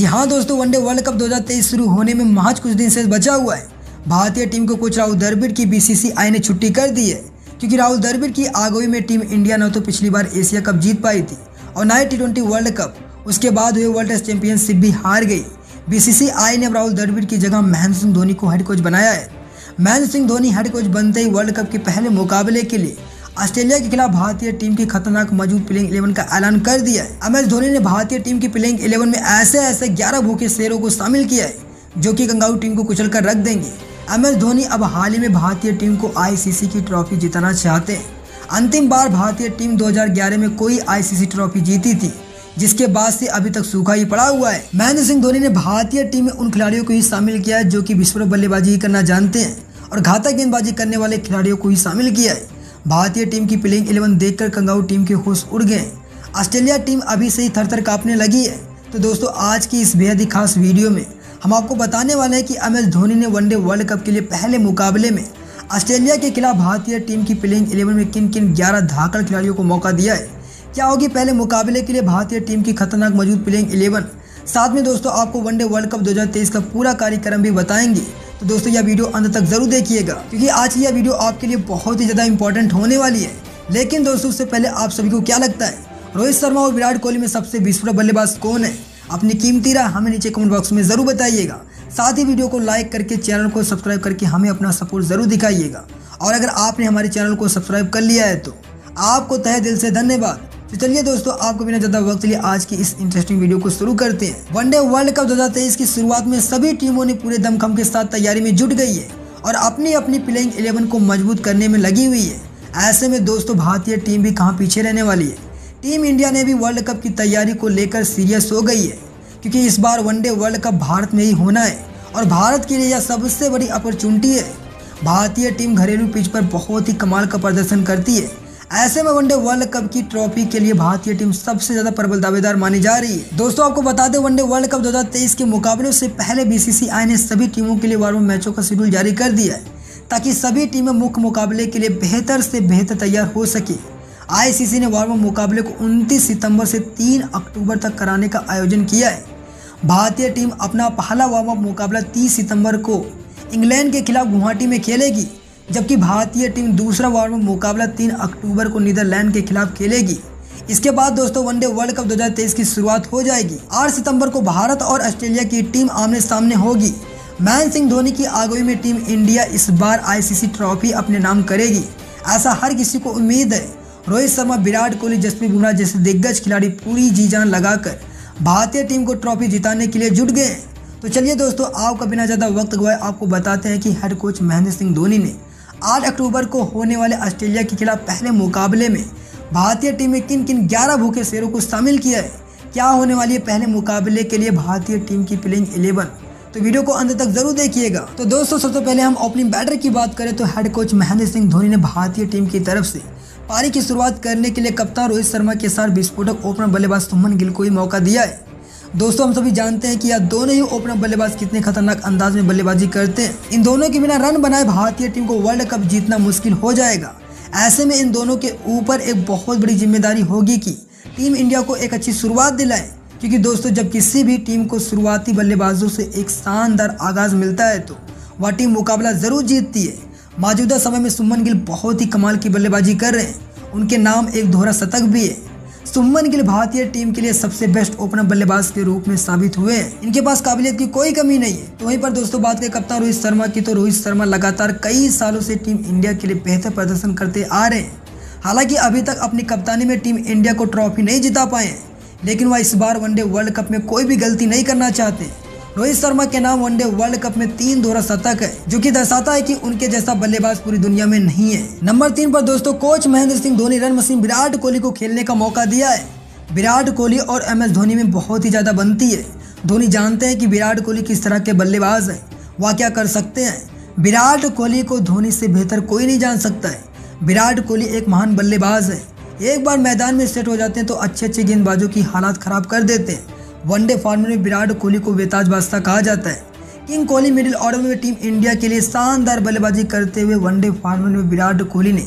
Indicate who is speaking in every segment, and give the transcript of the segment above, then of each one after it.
Speaker 1: जी हाँ दोस्तों, one day world cup 2023 शुरू होने में महज कुछ दिन से बचा हुआ है। भारतीय टीम को कोच राहुल द्रविड़ की बीसीसीआई ने छुट्टी कर दी है, क्योंकि राहुल द्रविड़ की अगुवाई में टीम इंडिया न तो पिछली बार एशिया कप जीत पाई थी और न ही T20 वर्ल्ड कप, उसके बाद हुए वर्ल्ड टेस्ट चैंपियनशिप भी हार गई। बीसीसीआई ने अब राहुल द्रविड़ की जगह महेंद्र सिंह धोनी को हेड कोच बनाया है। महेंद्र सिंह धोनी हेड कोच बनते ही वर्ल्ड कप के पहले मुकाबले के लिए ऑस्ट्रेलिया के खिलाफ भारतीय टीम की खतरनाक मौजूद प्लेइंग 11 का ऐलान कर दिया है। MS धोनी ने भारतीय टीम की प्लेइंग 11 में ऐसे 11 भूखे शेरों को शामिल किया है, जो कि कंगारू टीम को कुचल कर रख देंगे। MS धोनी अब हाल ही में भारतीय टीम को ICC की ट्रॉफी जिताना चाहते हैं। अंतिम बार भारतीय टीम 2011 में कोई ICC ट्रॉफी जीती थी, जिसके बाद से अभी तक सूखा ही पड़ा हुआ है। महेंद्र सिंह धोनी ने भारतीय टीम में उन खिलाड़ियों को ही शामिल किया है जो कि विश्व बल्लेबाजी करना जानते हैं और घातक गेंदबाजी करने वाले खिलाड़ियों को ही शामिल किया है। भारतीय टीम की प्लेइंग 11 देखकर कंगारू टीम के होश उड़ गए। ऑस्ट्रेलिया टीम अभी से ही थर-थर कांपने लगी है। तो दोस्तों, आज की इस बेहद ही खास वीडियो में हम आपको बताने वाले हैं कि MS धोनी ने वनडे वर्ल्ड कप के लिए पहले मुकाबले में ऑस्ट्रेलिया के खिलाफ भारतीय टीम की प्लेइंग 11 में किन किन 11 धाकड़ खिलाड़ियों को मौका दिया है। क्या होगी पहले मुकाबले के लिए भारतीय टीम की खतरनाक मौजूद प्लेइंग 11। साथ में दोस्तों आपको वनडे वर्ल्ड कप 2023 का पूरा कार्यक्रम भी बताएंगे। तो दोस्तों यह वीडियो अंत तक जरूर देखिएगा, क्योंकि आज की यह वीडियो आपके लिए बहुत ही ज़्यादा इंपॉर्टेंट होने वाली है। लेकिन दोस्तों, उससे पहले आप सभी को क्या लगता है, रोहित शर्मा और विराट कोहली में सबसे विस्फोटक बल्लेबाज कौन है? अपनी कीमती राय हमें नीचे कमेंट बॉक्स में ज़रूर बताइएगा। साथ ही वीडियो को लाइक करके चैनल को सब्सक्राइब करके हमें अपना सपोर्ट ज़रूर दिखाइएगा। और अगर आपने हमारे चैनल को सब्सक्राइब कर लिया है तो आपको तहे दिल से धन्यवाद। तो चलिए दोस्तों, आपको बिना ज़्यादा वक्त लिए आज की इस इंटरेस्टिंग वीडियो को शुरू करते हैं। वनडे वर्ल्ड कप 2023 की शुरुआत में सभी टीमों ने पूरे दमखम के साथ तैयारी में जुट गई है और अपनी अपनी प्लेइंग 11 को मजबूत करने में लगी हुई है। ऐसे में दोस्तों, भारतीय टीम भी कहाँ पीछे रहने वाली है। टीम इंडिया ने भी वर्ल्ड कप की तैयारी को लेकर सीरियस हो गई है, क्योंकि इस बार वनडे वर्ल्ड कप भारत में ही होना है और भारत के लिए यह सबसे बड़ी अपॉर्चुनिटी है। भारतीय टीम घरेलू पिच पर बहुत ही कमाल का प्रदर्शन करती है। ऐसे में वनडे वर्ल्ड कप की ट्रॉफी के लिए भारतीय टीम सबसे ज्यादा प्रबल दावेदार मानी जा रही है। दोस्तों आपको बता दें, वनडे वर्ल्ड कप 2023 के मुकाबलों से पहले बीसीसीआई ने सभी टीमों के लिए वार्म अप मैचों का शेड्यूल जारी कर दिया है, ताकि सभी टीमें मुख्य मुकाबले के लिए बेहतर से बेहतर तैयार हो सके। ICC ने वार्म अप मुकाबले को 29 सितंबर से 3 अक्टूबर तक कराने का आयोजन किया है। भारतीय टीम अपना पहला वार्म अप मुकाबला 30 सितंबर को इंग्लैंड के खिलाफ गुवाहाटी में खेलेगी, जबकि भारतीय टीम दूसरा वार्म अप मुकाबला 3 अक्टूबर को नीदरलैंड के खिलाफ खेलेगी। इसके बाद दोस्तों वनडे वर्ल्ड कप 2023 की शुरुआत हो जाएगी। 8 सितंबर को भारत और ऑस्ट्रेलिया की टीम आमने सामने होगी। महेंद्र सिंह धोनी की अगुवाई में टीम इंडिया इस बार ICC ट्रॉफी अपने नाम करेगी, ऐसा हर किसी को उम्मीद है। रोहित शर्मा, विराट कोहली, जसप्रीत बुमराह जैसे दिग्गज खिलाड़ी पूरी जी जान लगाकर भारतीय टीम को ट्रॉफी जिताने के लिए जुट गए हैं। तो चलिए दोस्तों, आपका बिना ज़्यादा वक्त गवाए आपको बताते हैं कि हेड कोच महेंद्र सिंह धोनी ने 8 अक्टूबर को होने वाले ऑस्ट्रेलिया के खिलाफ पहले मुकाबले में भारतीय टीम में किन किन 11 भूखे शेरों को शामिल किया है। क्या होने वाली है पहले मुकाबले के लिए भारतीय टीम की प्लेइंग 11। तो वीडियो को अंत तक जरूर देखिएगा। तो दोस्तों, सबसे पहले हम ओपनिंग बैटर की बात करें तो हेड कोच महेंद्र सिंह धोनी ने भारतीय टीम की तरफ से पारी की शुरुआत करने के लिए कप्तान रोहित शर्मा के साथ विस्फोटक ओपनर बल्लेबाज शुभमन गिल को ही मौका दिया है। दोस्तों, हम सभी जानते हैं कि यह दोनों ही ओपनर बल्लेबाज कितने खतरनाक अंदाज में बल्लेबाजी करते हैं। इन दोनों के बिना रन बनाए भारतीय टीम को वर्ल्ड कप जीतना मुश्किल हो जाएगा। ऐसे में इन दोनों के ऊपर एक बहुत बड़ी जिम्मेदारी होगी कि टीम इंडिया को एक अच्छी शुरुआत दिलाएं, क्योंकि दोस्तों जब किसी भी टीम को शुरुआती बल्लेबाजों से एक शानदार आगाज मिलता है तो वह टीम मुकाबला जरूर जीतती है। मौजूदा समय में शुभमन गिल बहुत ही कमाल की बल्लेबाजी कर रहे हैं। उनके नाम एक दोहरा शतक भी है। शुभमन गिल भारतीय टीम के लिए सबसे बेस्ट ओपनर बल्लेबाज के रूप में साबित हुए हैं। इनके पास काबिलियत की कोई कमी नहीं है। तो वहीं पर दोस्तों बात करें कप्तान रोहित शर्मा की, तो रोहित शर्मा लगातार कई सालों से टीम इंडिया के लिए बेहतर प्रदर्शन करते आ रहे हैं। हालांकि अभी तक अपनी कप्तानी में टीम इंडिया को ट्रॉफी नहीं जिता पाए हैं, लेकिन वह इस बार वनडे वर्ल्ड कप में कोई भी गलती नहीं करना चाहते। रोहित शर्मा के नाम वनडे वर्ल्ड कप में 3 दोहरा शतक है, जो कि दर्शाता है कि उनके जैसा बल्लेबाज पूरी दुनिया में नहीं है। नंबर 3 पर दोस्तों coach Mahendra Singh Dhoni run machine Virat Kohli को खेलने का मौका दिया है। विराट कोहली और MS धोनी में बहुत ही ज़्यादा बनती है। धोनी जानते हैं कि विराट कोहली किस तरह के बल्लेबाज हैं, वह क्या कर सकते हैं। विराट कोहली को धोनी से बेहतर कोई नहीं जान सकता है। विराट कोहली एक महान बल्लेबाज है। एक बार मैदान में सेट हो जाते हैं तो अच्छे गेंदबाजों की हालात खराब कर देते हैं। वनडे फॉर्मेट में विराट कोहली को बेताज बादशाह कहा जाता है। किंग कोहली मिडिल ऑर्डर में टीम इंडिया के लिए शानदार बल्लेबाजी करते हुए वनडे फॉर्मेट में विराट कोहली ने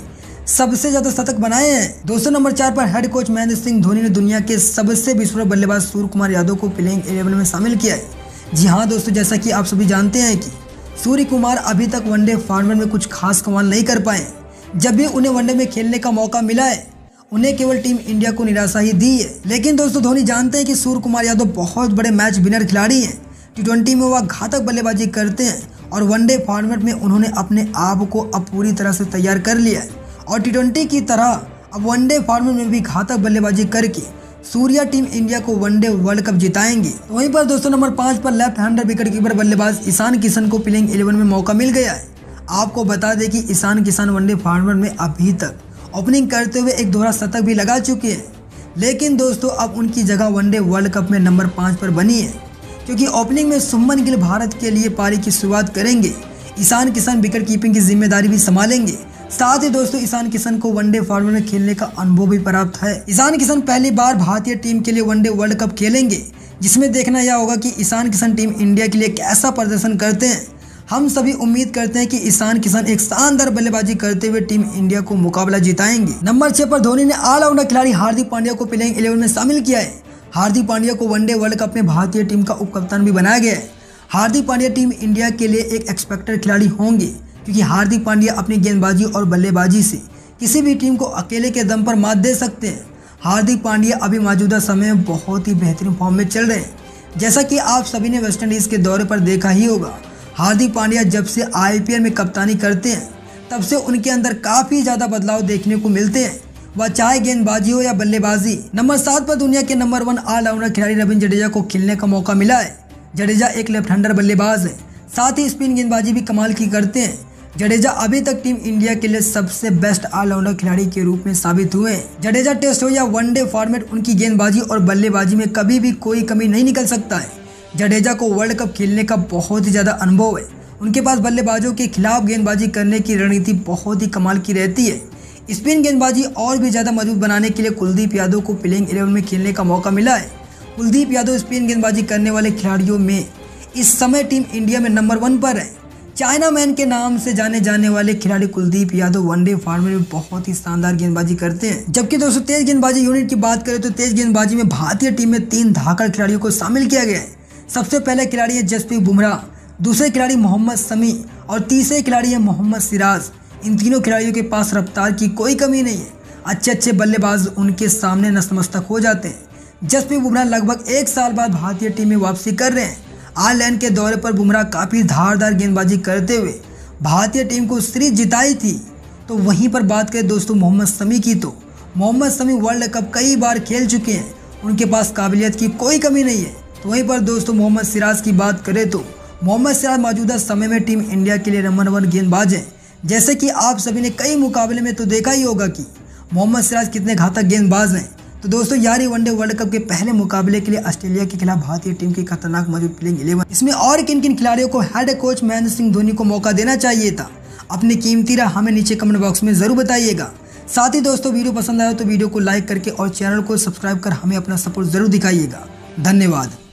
Speaker 1: सबसे ज्यादा शतक बनाए हैं। दोस्तों नंबर 4 पर हेड कोच महेंद्र सिंह धोनी ने दुनिया के सबसे विस्फोटक बल्लेबाज सूर्य कुमार यादव को प्लेइंग 11 में शामिल किया है। जी हाँ दोस्तों, जैसा कि आप सभी जानते हैं कि सूर्य कुमार अभी तक वनडे फॉर्मेट में कुछ खास कमाल नहीं कर पाए। जब भी उन्हें वनडे में खेलने का मौका मिला है, उन्हें केवल टीम इंडिया को निराशा ही दी है। लेकिन दोस्तों धोनी जानते हैं कि सूर्य कुमार यादव बहुत बड़े मैच विनर खिलाड़ी हैं। T20 में वह घातक बल्लेबाजी करते हैं और वनडे फॉर्मेट में उन्होंने अपने आप को अब पूरी तरह से तैयार कर लिया है और T20 की तरह अब वनडे फॉर्मेट में भी घातक बल्लेबाजी करके सूर्या टीम इंडिया को वनडे वर्ल्ड कप जिताएंगे। तो वहीं पर दोस्तों नंबर 5 पर लेफ्ट हैंडर विकेट कीपर बल्लेबाज ईशान किशन को प्लेइंग 11 में मौका मिल गया है। आपको बता दें कि ईशान किशन वनडे फॉर्मेट में अभी तक ओपनिंग करते हुए एक दोहरा शतक भी लगा चुके हैं। लेकिन दोस्तों अब उनकी जगह वनडे वर्ल्ड कप में नंबर 5 पर बनी है, क्योंकि ओपनिंग में शुभमन गिल भारत के लिए पारी की शुरुआत करेंगे। ईशान किशन विकेट कीपिंग की जिम्मेदारी भी संभालेंगे। साथ ही दोस्तों ईशान किशन को वनडे फॉर्मेट में खेलने का अनुभव भी प्राप्त है। ईशान किशन पहली बार भारतीय टीम के लिए वनडे वर्ल्ड कप खेलेंगे, जिसमें देखना यह होगा कि ईशान किशन टीम इंडिया के लिए कैसा प्रदर्शन करते हैं। हम सभी उम्मीद करते हैं कि ईशान किशन एक शानदार बल्लेबाजी करते हुए टीम इंडिया को मुकाबला जिताएंगे। नंबर 6 पर धोनी ने ऑलराउंडर खिलाड़ी हार्दिक पांड्या को प्लेइंग 11 में शामिल किया है। हार्दिक पांड्या को वनडे वर्ल्ड कप में भारतीय टीम का उप कप्तान भी बनाया गया है। हार्दिक पांड्या टीम इंडिया के लिए एक एक्सपेक्टेड खिलाड़ी होंगे, क्योंकि हार्दिक पांड्या अपनी गेंदबाजी और बल्लेबाजी से किसी भी टीम को अकेले के दम पर मात दे सकते हैं। हार्दिक पांड्या अभी मौजूदा समय में बहुत ही बेहतरीन फॉर्म में चल रहे हैं। जैसा कि आप सभी ने वेस्टइंडीज के दौरे पर देखा ही होगा, हार्दिक पांड्या जब से IPL में कप्तानी करते हैं तब से उनके अंदर काफ़ी ज़्यादा बदलाव देखने को मिलते हैं, वह चाहे गेंदबाजी हो या बल्लेबाजी। नंबर 7 पर दुनिया के नंबर 1 ऑलराउंडर खिलाड़ी रविंद्र जडेजा को खेलने का मौका मिला है। जडेजा एक लेफ्ट हैंडर बल्लेबाज है, साथ ही स्पिन गेंदबाजी भी कमाल की करते हैं। जडेजा अभी तक टीम इंडिया के लिए सबसे बेस्ट ऑलराउंडर खिलाड़ी के रूप में साबित हुए हैं। जडेजा टेस्ट हो या वनडे फॉर्मेट, उनकी गेंदबाजी और बल्लेबाजी में कभी भी कोई कमी नहीं निकल सकता है। जडेजा को वर्ल्ड कप खेलने का बहुत ही ज़्यादा अनुभव है। उनके पास बल्लेबाजों के खिलाफ गेंदबाजी करने की रणनीति बहुत ही कमाल की रहती है। स्पिन गेंदबाजी और भी ज़्यादा मजबूत बनाने के लिए कुलदीप यादव को प्लेइंग 11 में खेलने का मौका मिला है। कुलदीप यादव स्पिन गेंदबाजी करने वाले खिलाड़ियों में इस समय टीम इंडिया में नंबर 1 पर है। चाइना मैन के नाम से जाने जाने वाले खिलाड़ी कुलदीप यादव वनडे फॉर्मेट में बहुत ही शानदार गेंदबाजी करते हैं। जबकि दोस्तों तेज गेंदबाजी यूनिट की बात करें तो तेज गेंदबाजी में भारतीय टीम में 3 धाकड़ खिलाड़ियों को शामिल किया गया है। सबसे पहले खिलाड़ी है जसप्रीत बुमराह, दूसरे खिलाड़ी मोहम्मद शमी और तीसरे खिलाड़ी है मोहम्मद सिराज। इन तीनों खिलाड़ियों के पास रफ्तार की कोई कमी नहीं है। अच्छे बल्लेबाज उनके सामने नतमस्तक हो जाते हैं। जसप्रीत बुमराह लगभग 1 साल बाद भारतीय टीम में वापसी कर रहे हैं। आयरलैंड के दौरे पर बुमराह काफ़ी धारदार गेंदबाजी करते हुए भारतीय टीम को सीरीज जिताई थी। तो वहीं पर बात करें दोस्तों मोहम्मद शमी की, तो मोहम्मद शमी वर्ल्ड कप कई बार खेल चुके हैं, उनके पास काबिलियत की कोई कमी नहीं है। तो वहीं पर दोस्तों मोहम्मद सिराज की बात करें तो मोहम्मद सिराज मौजूदा समय में टीम इंडिया के लिए नंबर 1 गेंदबाज हैं। जैसे कि आप सभी ने कई मुकाबले में तो देखा ही होगा कि मोहम्मद सिराज कितने घातक गेंदबाज हैं। तो दोस्तों यार वनडे वर्ल्ड कप के पहले मुकाबले के लिए ऑस्ट्रेलिया के खिलाफ भारतीय टीम की खतरनाक मौजूद प्लेइंग 11, इसमें और किन किन खिलाड़ियों को हेड कोच महेंद्र सिंह धोनी को मौका देना चाहिए था, अपनी कीमती राय हमें नीचे कमेंट बॉक्स में जरूर बताइएगा। साथ ही दोस्तों वीडियो पसंद आया तो वीडियो को लाइक करके और चैनल को सब्सक्राइब कर हमें अपना सपोर्ट जरूर दिखाइएगा। धन्यवाद।